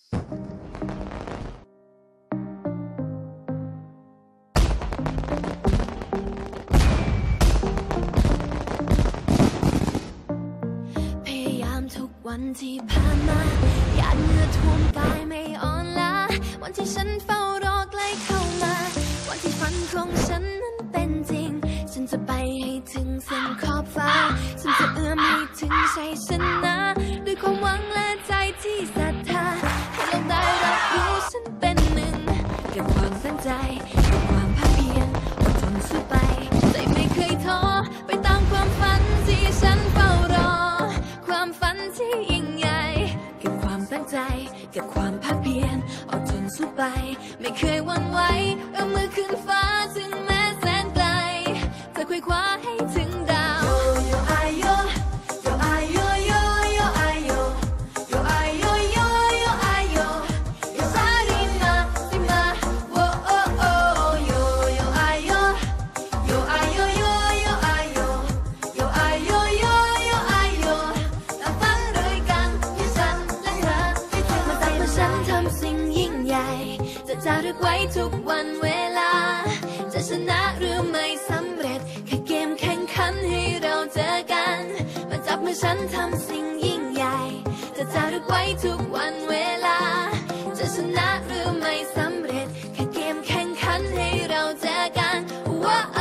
พยายามทุกวันที่ผ่านมาหยาดเหงื่อท่วมกายไม่อ่อนล้าวันที่ฉันเฝ้ารอใกล้เข้ามาวันที่ฝันของฉันนั้นเป็นจริงฉันจะไปให้ถึงเส้นขอบฟ้าฉันจะเอื้อมให้ถึงชัยชนะด้วยความหวังและใจที่ศรัทธาให้โลกได้รับรู้ฉันเป็นหนึ่งเก็บความตั้งใจเก็บความภาคเพียรอดทนสู้ไปใจไม่เคยท้อไปตามความฝันที่ฉันเฝ้ารอความฝันที่ยิ่งใหญ่เก็บความตั้งใจเก็บความภาคเพียรอดทนสู้ไปไม่เคยหวั่นไหวเอื้อมมือขึ้นฟ้าถึงแม้แสนไกลจะไขว่คว้าให้ถึงดาวโยไอโยโยไอโยโยโยไอโยโยไอโยโยโยไอโยโยซาริมาซิมาโอโอโอโยโยไอโยโยไอโยโยโยไอโยโยไอโยโยโยไอโยตามฝันด้วยกันที่ฉันและเธอให้ถึงมาจากเมื่อฉันทำสิ่งยิ่งใหญ่จะจารึกไว้ทุกวันเวลาจะชนะหรือไม่สำเร็จแค่เกมแข่งขันให้เราเจอกันมาจับมือฉันทำสิ่งยิ่งใหญ่จะจารึกไว้ทุกวันเวลาจะชนะหรือไม่สำเร็จแค่เกมแข่งขันให้เราเจอกันว้าว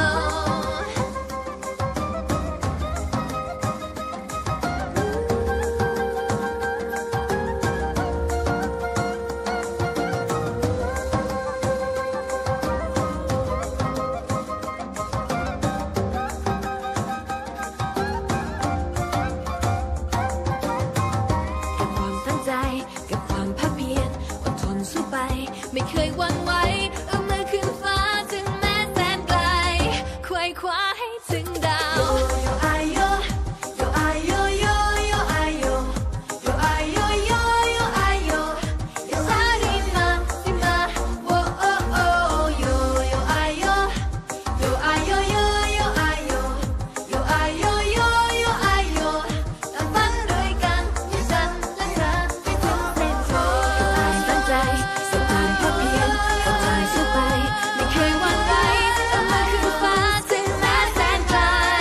เก็บความภาคเพียรอดทนสู้ไปไม่เคยหวั่นไหวเอื้อมมือขึ้นฟ้าถึงแม้แสนไกลไขว่คว้าให้ถึงดาวโยไอโยโยไอโยโยโยไอโยโยไอโยโยโยไอโยโยซาริมาซิมาโอโอโอโยโยไอโยโยไอโยโยโยไอโยโยไอโยโยโยไอโยตามฝันด้วยกันที่ฉันและเธอให้ถึงเส้นชัยตั้งใจสุดความภาคเพียรอดทนสู้ไปไม่เคยหวั่นไหวเอื้อมมือขึ้นฟ้าถึงแม้แสนไกล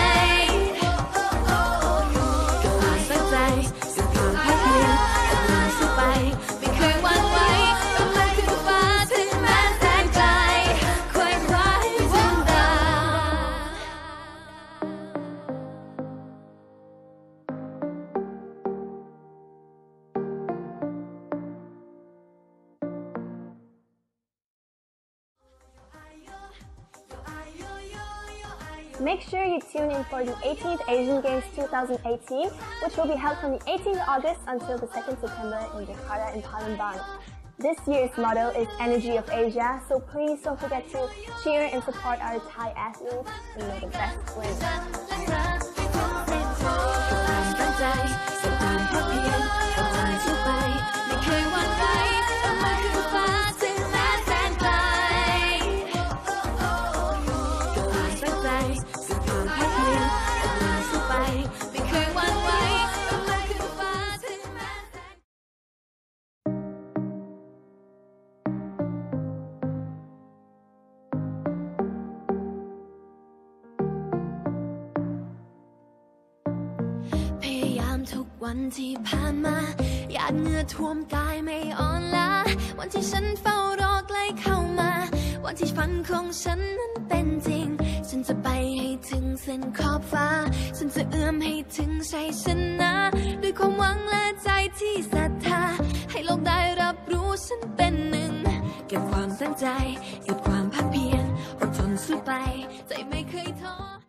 กับความตั้งใจสุดความภาคเพียรอดทนสู้ไปไม่เคยหวั่นไหวเอื้อมมือขึ้นฟ้าถึงแม้แสนไกลไขว่คว้าให้ถึงดาว Make sure you tune in for the 18th Asian Games 2018, which will be held from the 18th of August until the 2nd September in Jakarta and Palembang. This year's motto is Energy of Asia, so please don't forget to cheer and support our Thai athletes and may the best win. ตั้งใจสุดความภาคเพียรอดทนสู้ไปไม่เคยหวั่นไหวเอื้อมมือขึ้นฟ้าถึงแม้แสนไกลกับความตั้งใจสุดความภาคเพียรอดทนสู้ไปไม่เคยหวั่นไหวเอื้อมมือขึ้นฟ้าถึงแม้แสนพยายามทุกวันที่ผ่านมาหยาดเหงื่อท่วมกายไม่อ่อนล้าวันที่ฉันเฝ้ารอใกล้เข้ามาวันที่ฝันของฉันนั้นเป็นจริงฉันจะไปให้ถึงเส้นขอบฟ้าฉันจะเอื้อมให้ถึงชัยชนะด้วยความหวังและใจที่ศรัทธาให้โลกได้รับรู้ฉันเป็นหนึ่งเก็บความตั้งใจเก็บความภาคเพียรอดทนสู้ไปใจไม่เคยท้อ